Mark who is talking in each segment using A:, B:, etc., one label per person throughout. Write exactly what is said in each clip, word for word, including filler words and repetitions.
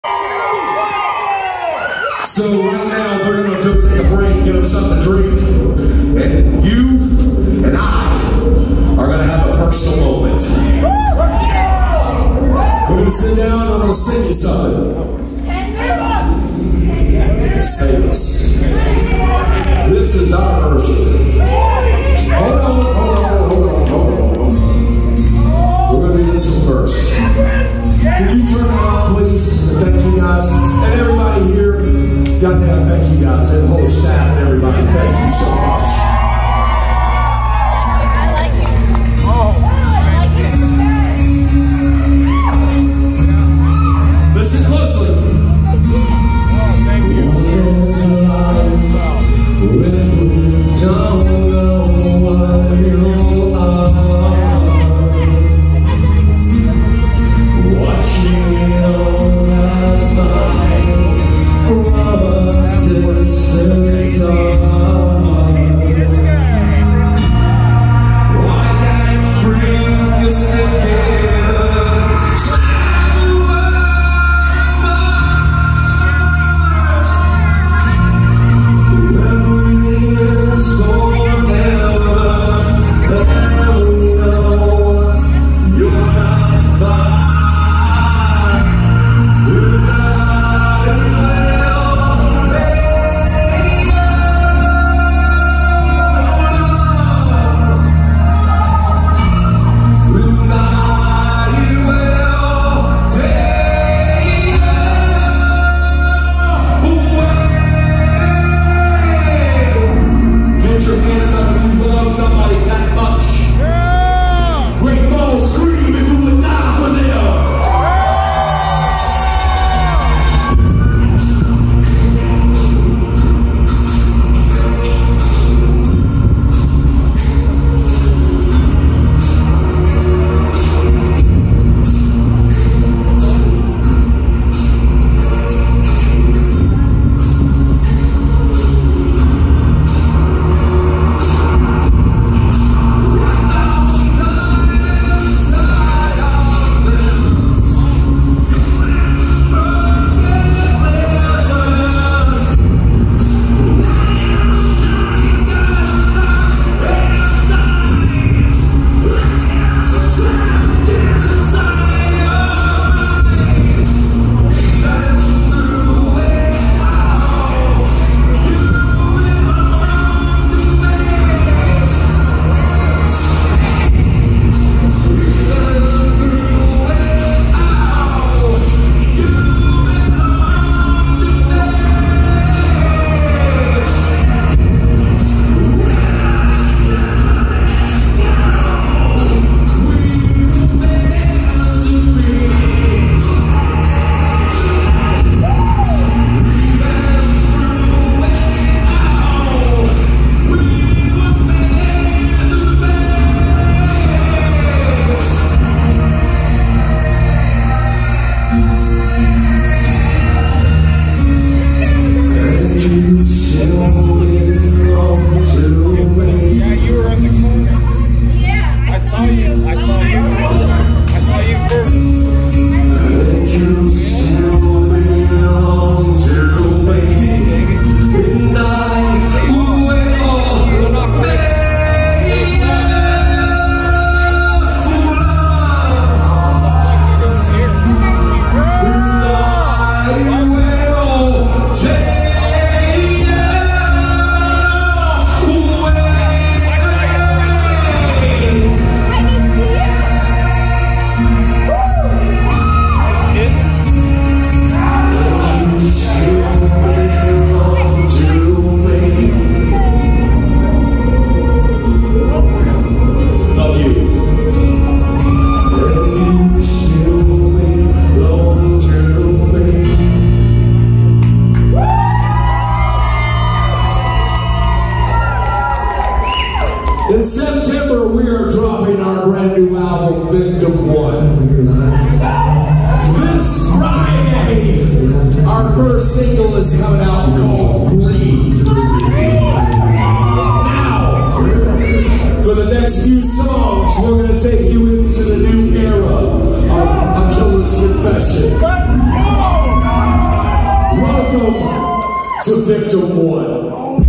A: So right now they're going to take a break, get them something to drink, and you and I are going to have a personal moment. We're going to sit down and I'm going to sing you something. Save us. This is our version. Hold on, hold on, hold on, hold on, hold on. We're going to do this one first. Can you turn that on, please? And thank you guys. And everybody here, goddamn, thank you guys. And the whole staff and everybody, thank you so much.
B: I like it. Oh, I like it.
A: Listen closely.
B: Oh, thank you.
A: There's a life when we don't know what you are. Watching it all pass by from a distant star. Why can't we bring us together? In September, we are dropping our brand new album, Victim One. This Friday, our first single is coming out called Greed. Now, for the next few songs, we're going to take you into the new era of A Killer's Confession. to victim one.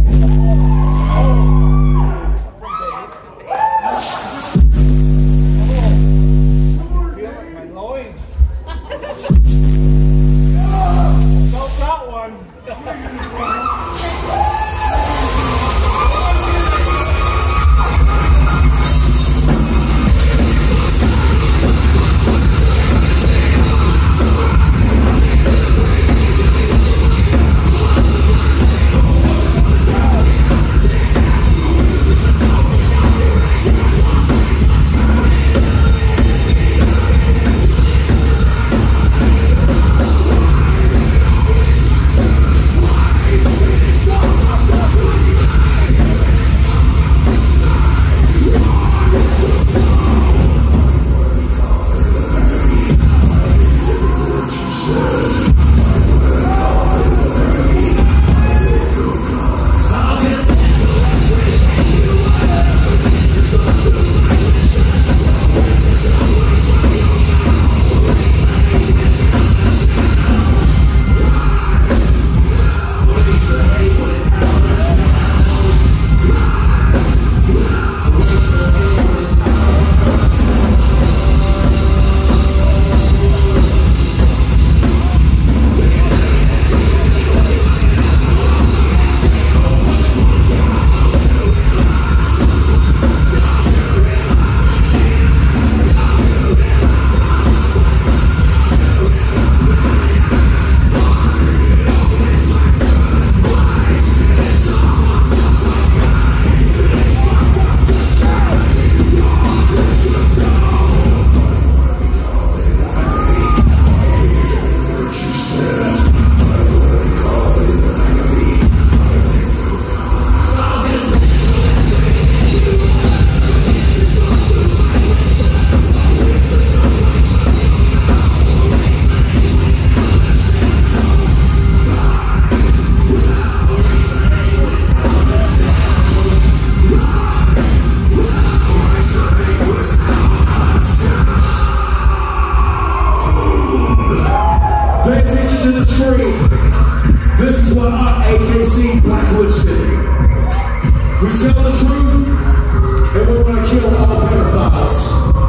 A: This is what our A K C Blackwoods did. We tell the truth, and we want to kill all pedophiles.